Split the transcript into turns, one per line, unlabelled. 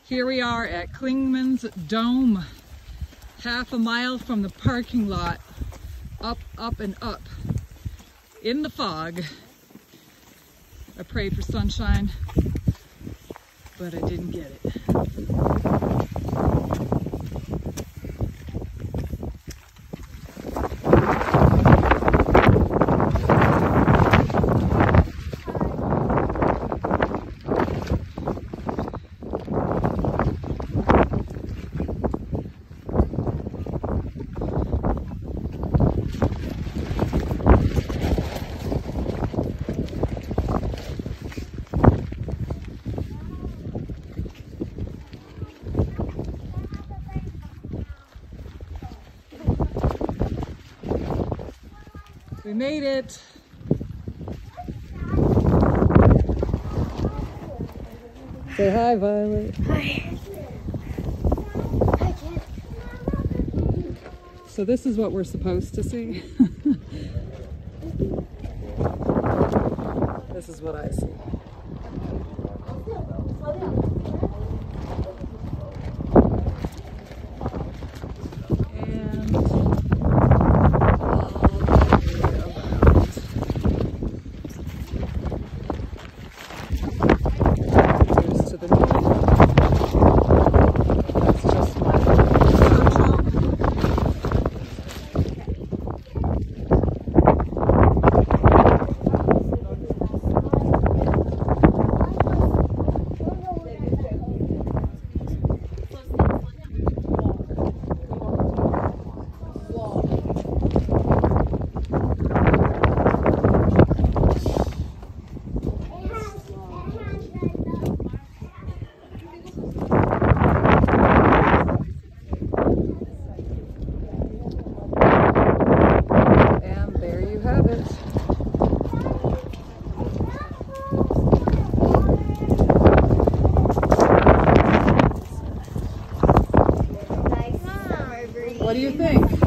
Here we are at Clingman's Dome, half a mile from the parking lot, up, and up, in the fog. I prayed for sunshine, but I didn't get it. We made it. Say hi, Violet.
Hi. I can't.
So this is what we're supposed to see. This is what I see. What do you think?